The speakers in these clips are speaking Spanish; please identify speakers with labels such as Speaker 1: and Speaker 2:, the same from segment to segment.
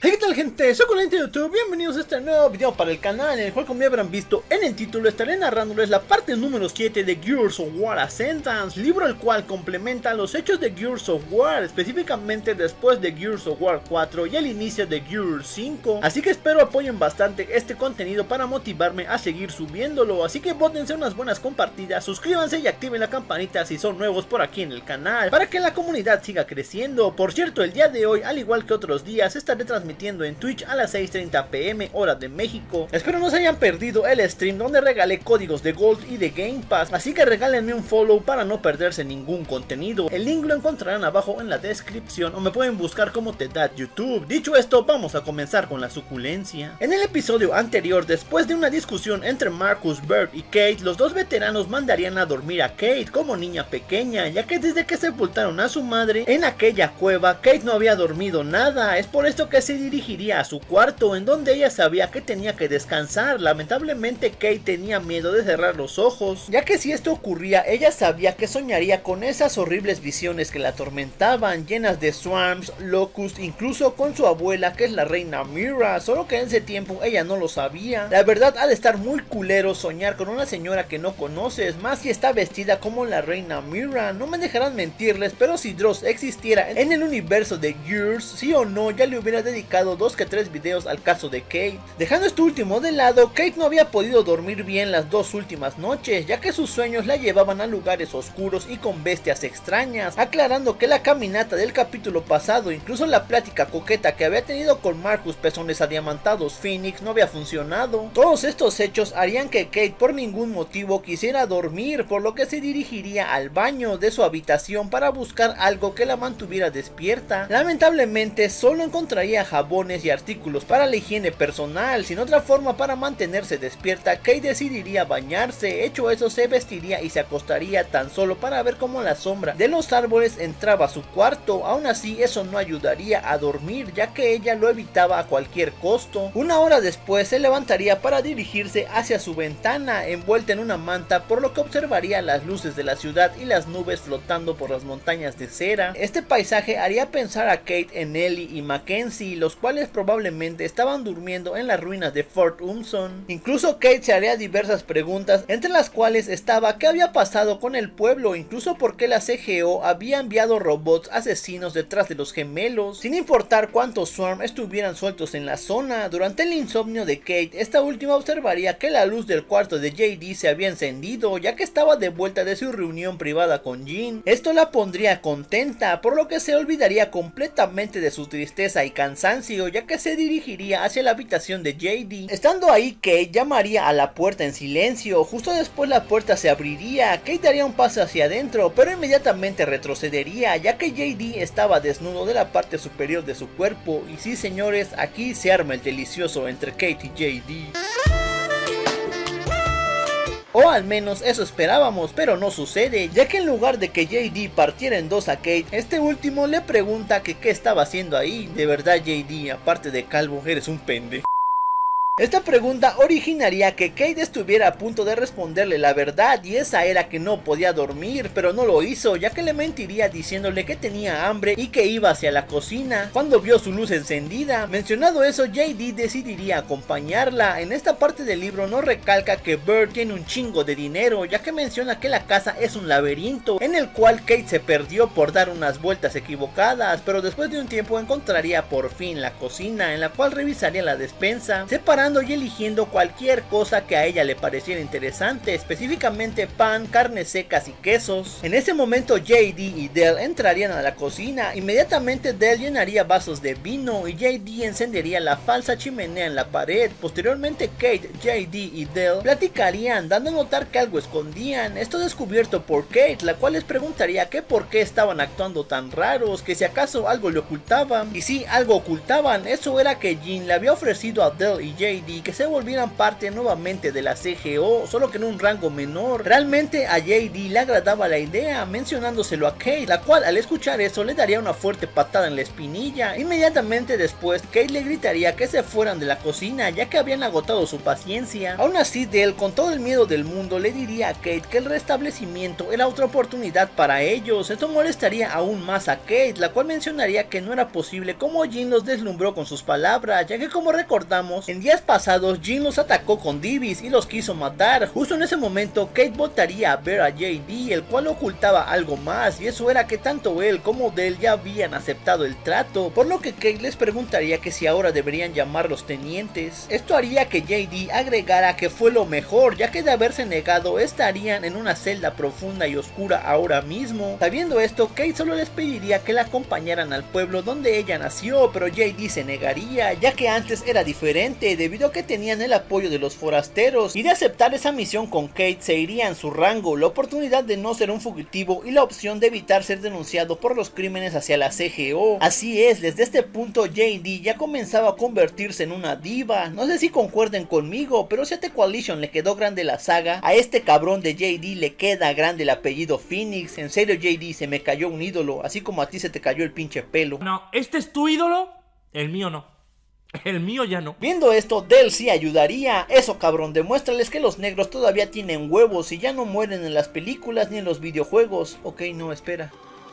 Speaker 1: Hey, ¿qué tal, gente? Soy Colente de YouTube, bienvenidos a este nuevo video para el canal, en el cual, como ya habrán visto en el título, estaré narrándoles la parte número 7 de Gears of War Ascendance, libro el cual complementa los hechos de Gears of War, específicamente después de Gears of War 4 y el inicio de Gears 5, así que espero apoyen bastante este contenido para motivarme a seguir subiéndolo, así que bótense unas buenas compartidas, suscríbanse y activen la campanita si son nuevos por aquí en el canal, para que la comunidad siga creciendo. Por cierto, el día de hoy, al igual que otros días, estaré transmitiendo en Twitch a las 6:30 PM hora de México. Espero no se hayan perdido el stream donde regalé códigos de Gold y de Game Pass, así que regálenme un follow para no perderse ningún contenido. El link lo encontrarán abajo en la descripción o me pueden buscar como Tedad YouTube. Dicho esto, vamos a comenzar con la suculencia. En el episodio anterior, después de una discusión entre Marcus, Bert y Kate, los dos veteranos mandarían a dormir a Kate como niña pequeña, ya que desde que sepultaron a su madre en aquella cueva, Kate no había dormido nada. Es por esto que se dirigiría a su cuarto, en donde ella sabía que tenía que descansar. Lamentablemente, Kate tenía miedo de cerrar los ojos, ya que si esto ocurría, ella sabía que soñaría con esas horribles visiones que la atormentaban, llenas de swarms, locusts, incluso con su abuela, que es la reina Mira, solo que en ese tiempo ella no lo sabía. La verdad, ha de estar muy culero soñar con una señora que no conoces, más si está vestida como la reina Mira. No me dejarán mentirles, pero si Dross existiera en el universo de Gears, sí o no, ya le hubiera dedicado 2 que 3 videos al caso de Kate. Dejando esto último de lado, Kate no había podido dormir bien las 2 últimas noches, ya que sus sueños la llevaban a lugares oscuros y con bestias extrañas, aclarando que la caminata del capítulo pasado, incluso la plática coqueta que había tenido con Marcus Pezones Adiamantados Phoenix, no había funcionado. Todos estos hechos harían que Kate por ningún motivo quisiera dormir, por lo que se dirigiría al baño de su habitación para buscar algo que la mantuviera despierta. Lamentablemente, solo encontraría jabones y artículos para la higiene personal. Sin otra forma para mantenerse despierta, Kate decidiría bañarse. Hecho eso, se vestiría y se acostaría tan solo para ver cómo la sombra de los árboles entraba a su cuarto. Aún así, eso no ayudaría a dormir, ya que ella lo evitaba a cualquier costo. Una hora después se levantaría para dirigirse hacia su ventana, envuelta en una manta, por lo que observaría las luces de la ciudad y las nubes flotando por las montañas de cera. Este paisaje haría pensar a Kate en Ellie y Mackenzie, los cuales probablemente estaban durmiendo en las ruinas de Fort Umson. Incluso Kate se haría diversas preguntas, entre las cuales estaba qué había pasado con el pueblo, incluso por qué la CGO había enviado robots asesinos detrás de los gemelos, sin importar cuántos swarm estuvieran sueltos en la zona. Durante el insomnio de Kate, esta última observaría que la luz del cuarto de JD se había encendido, ya que estaba de vuelta de su reunión privada con Jean. Esto la pondría contenta, por lo que se olvidaría completamente de su tristeza y cansancio, ya que se dirigiría hacia la habitación de JD. Estando ahí, Kate llamaría a la puerta en silencio. Justo después la puerta se abriría. Kate daría un paso hacia adentro, pero inmediatamente retrocedería, ya que JD estaba desnudo de la parte superior de su cuerpo. Y sí, señores, aquí se arma el delicioso entre Kate y JD. O al menos eso esperábamos, pero no sucede, ya que en lugar de que JD partiera en dos a Kate, este último le pregunta que qué estaba haciendo ahí. De verdad, JD, aparte de calvo, eres un pendejo. Esta pregunta originaría que Kate estuviera a punto de responderle la verdad, y esa era que no podía dormir, pero no lo hizo, ya que le mentiría diciéndole que tenía hambre y que iba hacia la cocina cuando vio su luz encendida. Mencionado eso, JD decidiría acompañarla. En esta parte del libro no recalca que Bert tiene un chingo de dinero, ya que menciona que la casa es un laberinto en el cual Kate se perdió por dar unas vueltas equivocadas, pero después de un tiempo encontraría por fin la cocina, en la cual revisaría la despensa, separando y eligiendo cualquier cosa que a ella le pareciera interesante, específicamente pan, carnes secas y quesos. En ese momento JD y Dell entrarían a la cocina. Inmediatamente Dell llenaría vasos de vino y JD encendería la falsa chimenea en la pared. Posteriormente Kate, JD y Dell platicarían, dando a notar que algo escondían. Esto descubierto por Kate, la cual les preguntaría que por qué estaban actuando tan raros, que si acaso algo le ocultaban. Y sí, algo ocultaban. Eso era que Jean le había ofrecido a Dell y JD JD que se volvieran parte nuevamente de la CGO, solo que en un rango menor. Realmente a JD le agradaba la idea, mencionándoselo a Kate, la cual al escuchar eso le daría una fuerte patada en la espinilla. Inmediatamente después, Kate le gritaría que se fueran de la cocina, ya que habían agotado su paciencia. Aún así, Dell, con todo el miedo del mundo, le diría a Kate que el restablecimiento era otra oportunidad para ellos. Esto molestaría aún más a Kate, la cual mencionaría que no era posible como Jin los deslumbró con sus palabras, ya que como recordamos, en días pasados Jin los atacó con Divis y los quiso matar. Justo en ese momento, Kate voltaría a ver a JD, el cual ocultaba algo más, y eso era que tanto él como Dell ya habían aceptado el trato, por lo que Kate les preguntaría que si ahora deberían llamarlos tenientes. Esto haría que JD agregara que fue lo mejor, ya que de haberse negado estarían en una celda profunda y oscura ahora mismo. Sabiendo esto, Kate solo les pediría que la acompañaran al pueblo donde ella nació, pero JD se negaría, ya que antes era diferente debido a que tenían el apoyo de los forasteros, y de aceptar esa misión con Kate se iría en su rango, la oportunidad de no ser un fugitivo y la opción de evitar ser denunciado por los crímenes hacia la CGO. Así es, desde este punto JD ya comenzaba a convertirse en una diva. No sé si concuerden conmigo, pero si a The Coalition le quedó grande la saga, a este cabrón de JD le queda grande el apellido Phoenix. En serio, JD, se me cayó un ídolo, así como a ti se te cayó el pinche pelo.
Speaker 2: No, ¿este es tu ídolo? El mío no. El mío ya no.
Speaker 1: Viendo esto, Dell sí ayudaría. Eso, cabrón, demuéstrales que los negros todavía tienen huevos y ya no mueren en las películas ni en los videojuegos. Ok, no, espera.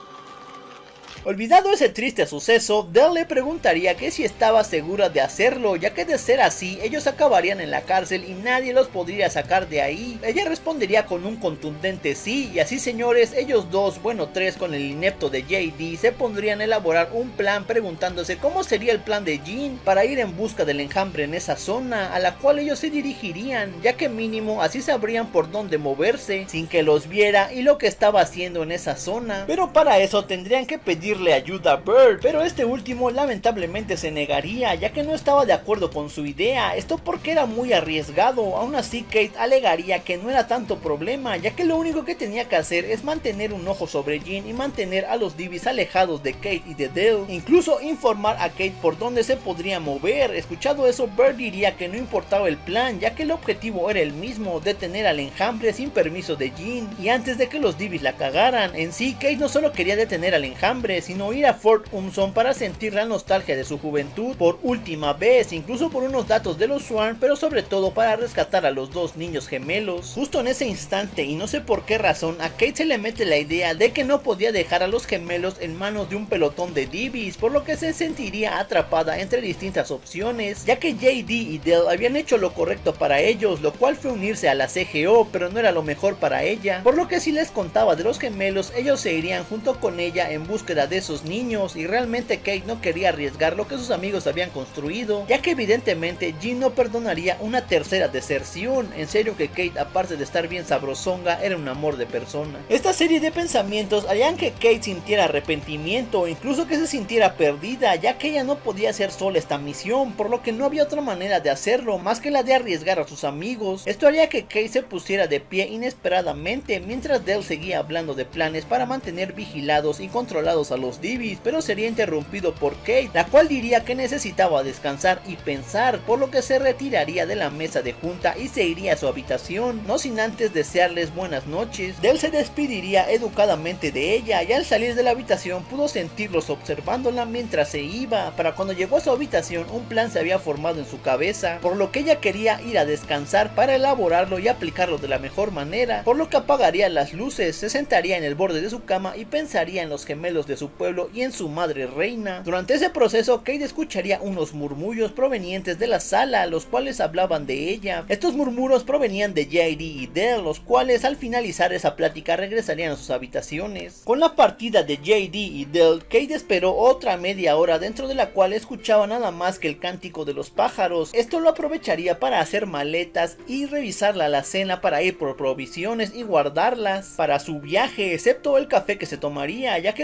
Speaker 1: Olvidado ese triste suceso, Dell le preguntaría que si estaba segura de hacerlo, ya que de ser así, ellos acabarían en la cárcel y nadie los podría sacar de ahí. Ella respondería con un contundente sí, y así, señores, ellos dos, bueno tres con el inepto de JD, se pondrían a elaborar un plan preguntándose cómo sería el plan de Jin para ir en busca del enjambre en esa zona, a la cual ellos se dirigirían, ya que mínimo así sabrían por dónde moverse, sin que los viera y lo que estaba haciendo en esa zona. Pero para eso tendrían que pedirle ayuda a Bird, pero este último lamentablemente se negaría, ya que no estaba de acuerdo con su idea, esto porque era muy arriesgado. Aún así, Kate alegaría que no era tanto problema, ya que lo único que tenía que hacer es mantener un ojo sobre Jin y mantener a los Divis alejados de Kate y de Dell, incluso informar a Kate por dónde se podría mover. Escuchado eso, Bird diría que no importaba el plan, ya que el objetivo era el mismo, detener al enjambre sin permiso de Jin, y antes de que los Divis la cagaran. En sí, Kate no solo quería detener al enjambre, sino ir a Fort Umson para sentir la nostalgia de su juventud por última vez, incluso por unos datos de los Swarm, pero sobre todo para rescatar a los dos niños gemelos. Justo en ese instante, y no sé por qué razón, a Kate se le mete la idea de que no podía dejar a los gemelos en manos de un pelotón de Divis, por lo que se sentiría atrapada entre distintas opciones, ya que JD y Dell habían hecho lo correcto para ellos, lo cual fue unirse a la CGO, pero no era lo mejor para ella, por lo que si les contaba de los gemelos, ellos se irían junto con ella en búsqueda de esos niños, y realmente Kate no quería arriesgar lo que sus amigos habían construido, ya que evidentemente Jin no perdonaría una tercera deserción. En serio que Kate, aparte de estar bien sabrosonga, era un amor de persona. Esta serie de pensamientos harían que Kate sintiera arrepentimiento, incluso que se sintiera perdida, ya que ella no podía hacer sola esta misión, por lo que no había otra manera de hacerlo más que la de arriesgar a sus amigos. Esto haría que Kate se pusiera de pie inesperadamente, mientras Dell seguía hablando de planes para mantener vigilados y controlados a los Divis, pero sería interrumpido por Kate, la cual diría que necesitaba descansar y pensar, por lo que se retiraría de la mesa de junta y se iría a su habitación, no sin antes desearles buenas noches. Dell se despediría educadamente de ella, y al salir de la habitación pudo sentirlos observándola mientras se iba. Para cuando llegó a su habitación, un plan se había formado en su cabeza, por lo que ella quería ir a descansar para elaborarlo y aplicarlo de la mejor manera, por lo que apagaría las luces, se sentaría en el borde de su cama y pensaría en los gemelos de su pueblo y en su madre reina. Durante ese proceso, Kate escucharía unos murmullos provenientes de la sala, los cuales hablaban de ella. Estos murmullos provenían de JD y Dell, los cuales al finalizar esa plática regresarían a sus habitaciones. Con la partida de JD y Dell, Kate esperó otra media hora, dentro de la cual escuchaba nada más que el cántico de los pájaros. Esto lo aprovecharía para hacer maletas y revisar la alacena para ir por provisiones y guardarlas para su viaje, excepto el café que se tomaría, ya que era una costumbre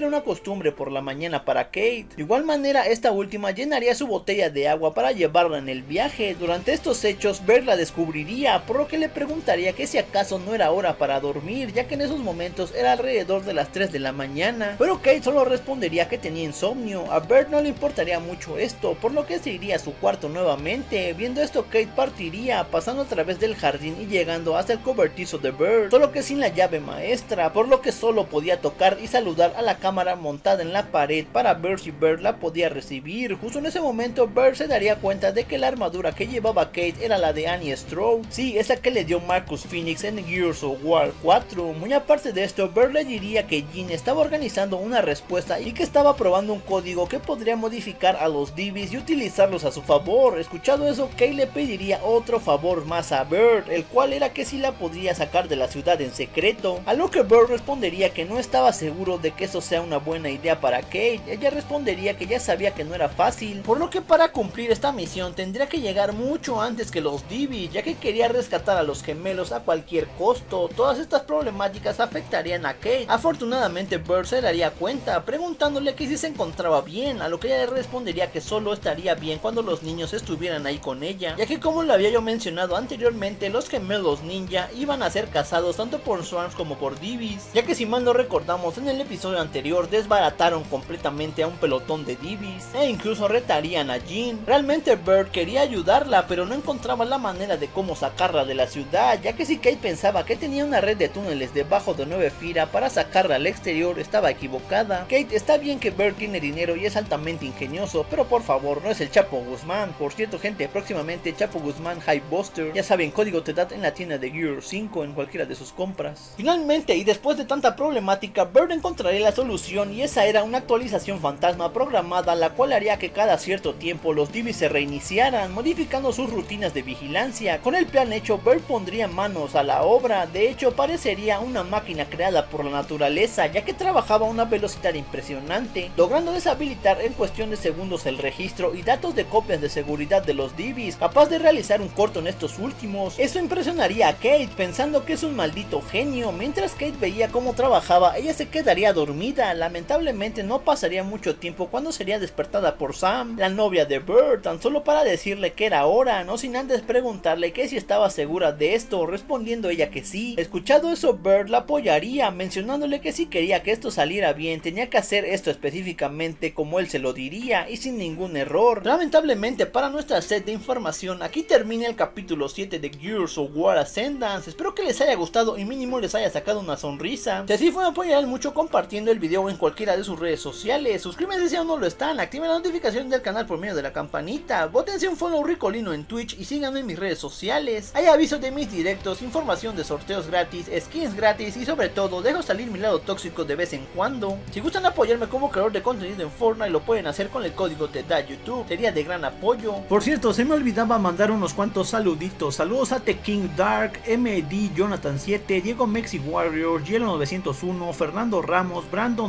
Speaker 1: costumbre por la mañana para Kate. De igual manera, esta última llenaría su botella de agua para llevarla en el viaje. Durante estos hechos, Bert la descubriría, por lo que le preguntaría que si acaso no era hora para dormir, ya que en esos momentos era alrededor de las 3 de la mañana. Pero Kate solo respondería que tenía insomnio. A Bert no le importaría mucho esto, por lo que se iría a su cuarto nuevamente. Viendo esto, Kate partiría, pasando a través del jardín y llegando hasta el cobertizo de Bert, solo que sin la llave maestra, por lo que solo podía tocar y saludar a la cámara montada en la pared para ver si Bert la podía recibir. Justo en ese momento, Bert se daría cuenta de que la armadura que llevaba Kate era la de Annie Stroh, sí, esa que le dio Marcus Phoenix en Gears of War 4. Muy aparte de esto, Bert le diría que Jean estaba organizando una respuesta y que estaba probando un código que podría modificar a los Divis y utilizarlos a su favor. Escuchado eso, Kate le pediría otro favor más a Bert, el cual era que si la podría sacar de la ciudad en secreto, a lo que Bert respondería que no estaba seguro de que eso sea una buena idea para Kate. Ella respondería que ya sabía que no era fácil, por lo que para cumplir esta misión tendría que llegar mucho antes que los Divis, ya que quería rescatar a los gemelos a cualquier costo. Todas estas problemáticas afectarían a Kate. Afortunadamente Bert se daría cuenta, preguntándole que si se encontraba bien, a lo que ella le respondería que solo estaría bien cuando los niños estuvieran ahí con ella, ya que como lo había yo mencionado anteriormente, los gemelos ninja iban a ser cazados tanto por Swarms como por Divis, ya que si mal no recordamos en el episodio anterior desbarataron completamente a un pelotón de Divis e incluso retarían a Jean. Realmente Bert quería ayudarla, pero no encontraba la manera de cómo sacarla de la ciudad, ya que si Kate pensaba que tenía una red de túneles debajo de 9 Fira para sacarla al exterior, estaba equivocada. Kate, está bien que Bert tiene dinero y es altamente ingenioso, pero por favor, no es el Chapo Guzmán. Por cierto, gente, próximamente Chapo Guzmán Hype Buster, ya saben, código TEDAT en la tienda de Gear 5 en cualquiera de sus compras. Finalmente, y después de tanta problemática, Bert encontraría la solución, y esa era una actualización fantasma programada, la cual haría que cada cierto tiempo los Divis se reiniciaran, modificando sus rutinas de vigilancia. Con el plan hecho, Bert pondría manos a la obra. De hecho, parecería una máquina creada por la naturaleza, ya que trabajaba a una velocidad impresionante, logrando deshabilitar en cuestión de segundos el registro y datos de copias de seguridad de los Divis, capaz de realizar un corto en estos últimos. Eso impresionaría a Kate, pensando que es un maldito genio. Mientras Kate veía cómo trabajaba, ella se quedaría dormida. Lamentablemente no pasaría mucho tiempo cuando sería despertada por Sam, la novia de Bert, tan solo para decirle que era hora, no sin antes preguntarle que si estaba segura de esto, respondiendo ella que sí. Escuchado eso, Bert la apoyaría, mencionándole que si quería que esto saliera bien, tenía que hacer esto específicamente como él se lo diría y sin ningún error. Lamentablemente para nuestra set de información, aquí termina el capítulo 7 de Gears of War Ascendance. Espero que les haya gustado y mínimo les haya sacado una sonrisa. Si así fue, me apoyarán mucho compartiendo el video en cualquiera de sus redes sociales. Suscríbanse si aún no lo están, activen la notificación del canal por medio de la campanita, bótense un follow ricolino en Twitch y síganme en mis redes sociales. Hay avisos de mis directos, información de sorteos gratis, skins gratis y sobre todo dejo salir mi lado tóxico de vez en cuando. Si gustan apoyarme como creador de contenido en Fortnite, lo pueden hacer con el código TEDAT YouTube, sería de gran apoyo. Por cierto, se me olvidaba mandar unos cuantos saluditos. Saludos a The King Dark, MD Jonathan 7, Diego Mexi Warrior, Hielo 901, Fernando Ramos, Brandon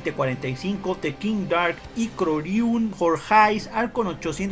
Speaker 1: C2045, The King Dark, Icroriun, Jorgeis, Arcon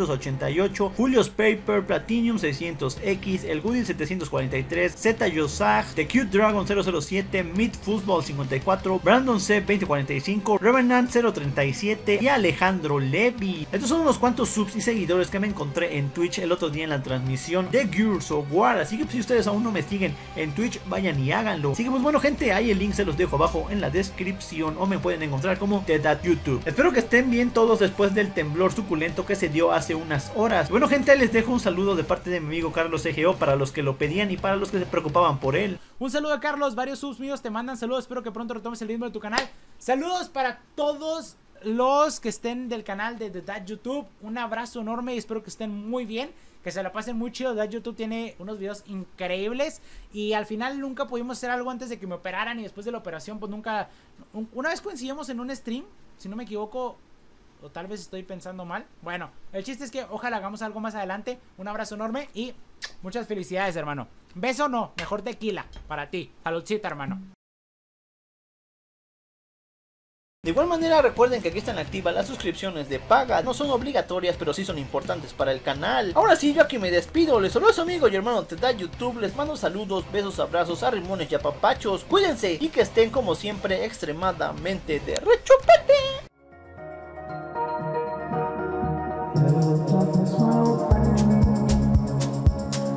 Speaker 1: 888, Julius Paper, Platinum 600X, El Goodil 743, Z Yosag, The Cute Dragon 007, Mid Football 54, Brandon C2045, Revenant 037 y Alejandro Levy. Estos son unos cuantos subs y seguidores que me encontré en Twitch el otro día en la transmisión de Gears of War, así que pues, si ustedes aún no me siguen en Twitch, vayan y háganlo. Así que pues bueno, gente, ahí el link se los dejo abajo en la descripción o me pueden encontrar como TEDAT YouTube. Espero que estén bien todos después del temblor suculento que se dio hace unas horas. Bueno, gente, les dejo un saludo de parte de mi amigo Carlos EGO para los que lo pedían y para los que se preocupaban por él.
Speaker 3: Un saludo a Carlos, varios subs míos te mandan saludos, espero que pronto retomes el ritmo de tu canal. Saludos para todos los que estén del canal de TEDAT YouTube, un abrazo enorme y espero que estén muy bien, que se la pasen muy chido. TEDAT YouTube tiene unos videos increíbles y al final nunca pudimos hacer algo antes de que me operaran y después de la operación pues nunca, una vez coincidimos en un stream, si no me equivoco, o tal vez estoy pensando mal. Bueno, el chiste es que ojalá hagamos algo más adelante. Un abrazo enorme y muchas felicidades, hermano. Beso no, mejor tequila para ti. Saludcita, hermano.
Speaker 1: De igual manera recuerden que aquí están activas las suscripciones de paga, no son obligatorias pero sí son importantes para el canal. Ahora sí, yo aquí me despido, les saludo a su amigo y hermano Tedad YouTube, les mando saludos, besos, abrazos, arrimones y apapachos, cuídense y que estén como siempre extremadamente de rechupete.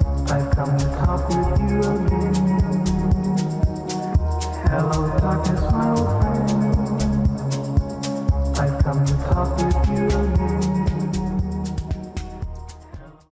Speaker 4: Hello, darkness.